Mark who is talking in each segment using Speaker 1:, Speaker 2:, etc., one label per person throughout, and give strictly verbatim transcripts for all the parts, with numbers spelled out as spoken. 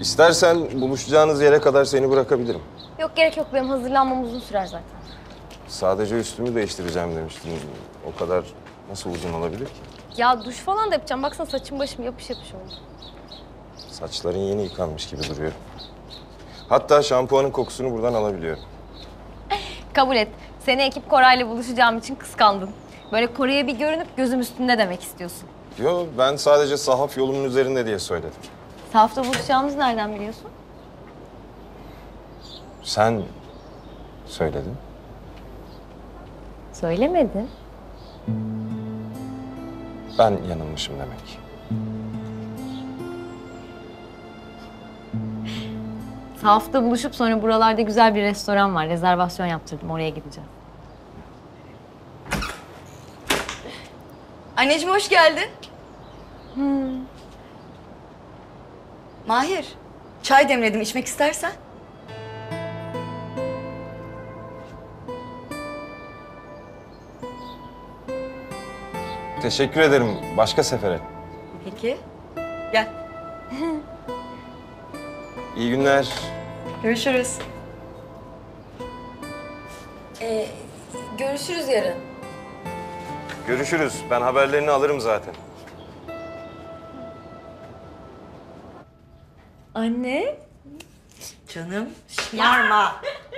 Speaker 1: İstersen buluşacağınız yere kadar seni bırakabilirim.
Speaker 2: Yok gerek yok, benim hazırlanmam uzun sürer zaten.
Speaker 1: Sadece üstümü değiştireceğim demiştin. O kadar nasıl uzun olabilir ki?
Speaker 2: Ya duş falan da yapacağım. Baksana saçım başım yapış yapış oldu.
Speaker 1: Saçların yeni yıkanmış gibi duruyor. Hatta şampuanın kokusunu buradan alabiliyorum.
Speaker 2: Kabul et. Seni ekip Koray'la buluşacağım için kıskandın. Böyle Koray'a bir görünüp gözüm üstünde demek istiyorsun.
Speaker 1: Yo, ben sadece sahaf yolumun üzerinde diye söyledim.
Speaker 2: Sahafta buluşacağımızı nereden biliyorsun?
Speaker 1: Sen söyledin.
Speaker 2: Söylemedin.
Speaker 1: Ben yanılmışım demek.
Speaker 2: Sahafta buluşup sonra buralarda güzel bir restoran var. Rezervasyon yaptırdım. Oraya gideceğim.
Speaker 3: Anneciğim hoş geldin. Hmm. Mahir, çay demledim içmek istersen.
Speaker 1: Teşekkür ederim. Başka sefere.
Speaker 3: Peki, gel.
Speaker 1: İyi günler.
Speaker 3: Görüşürüz.
Speaker 2: Ee, görüşürüz yarın.
Speaker 1: Görüşürüz. Ben haberlerini alırım zaten.
Speaker 2: Anne.
Speaker 3: Canım, şımarma.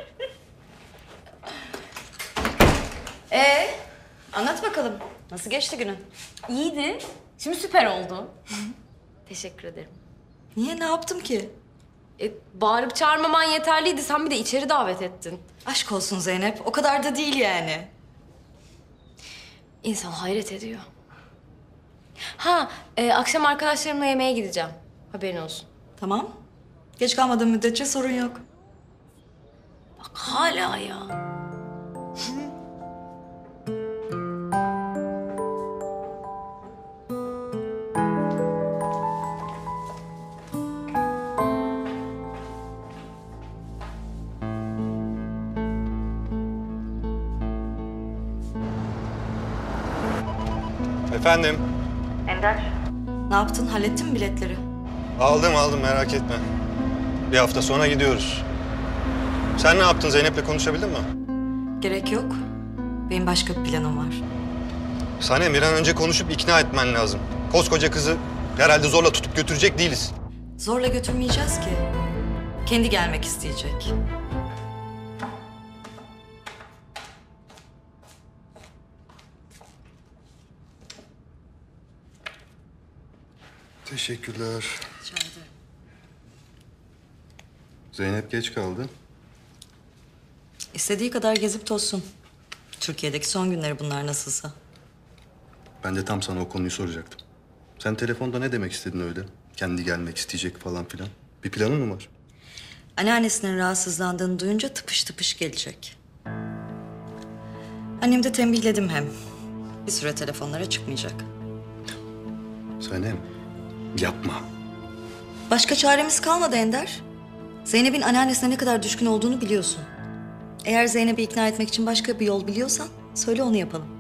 Speaker 3: Ee, anlat bakalım. Nasıl geçti günün?
Speaker 2: İyiydi. Şimdi süper oldu. Teşekkür ederim.
Speaker 3: Niye, ne yaptım ki?
Speaker 4: E, bağırıp çağırmaman yeterliydi. Sen bir de içeri davet ettin.
Speaker 3: Aşk olsun Zeynep, o kadar da değil yani.
Speaker 4: İnsan hayret ediyor. Ha, e, akşam arkadaşlarımla yemeğe gideceğim. Haberin olsun.
Speaker 3: Tamam. Geç kalmadığın müddetçe sorun yok.
Speaker 4: Bak hala ya.
Speaker 5: Efendim?
Speaker 3: Ne yaptın, hallettin mi biletleri?
Speaker 5: Aldım aldım merak etme. Bir hafta sonra gidiyoruz. Sen ne yaptın? Zeynep'le konuşabildin mi?
Speaker 3: Gerek yok. Benim başka bir planım var.
Speaker 5: Sanem, bir an önce konuşup ikna etmen lazım. Koskoca kızı herhalde zorla tutup götürecek değiliz.
Speaker 3: Zorla götürmeyeceğiz ki. Kendi gelmek isteyecek.
Speaker 5: Teşekkürler.
Speaker 3: Rica ederim.
Speaker 5: Zeynep geç kaldı.
Speaker 3: İstediği kadar gezip tozsun. Türkiye'deki son günleri bunlar nasılsa.
Speaker 5: Ben de tam sana o konuyu soracaktım. Sen telefonda ne demek istedin öyle? Kendi gelmek isteyecek falan filan. Bir planın mı var?
Speaker 3: Anneannesinin rahatsızlandığını duyunca tıpış tıpış gelecek. Annem de tembihledim hem. Bir süre telefonlara çıkmayacak.
Speaker 5: Sanem, yapma.
Speaker 3: Başka çaremiz kalmadı Ender. Zeynep'in anneannesine ne kadar düşkün olduğunu biliyorsun. Eğer Zeynep'i ikna etmek için başka bir yol biliyorsan söyle, onu yapalım.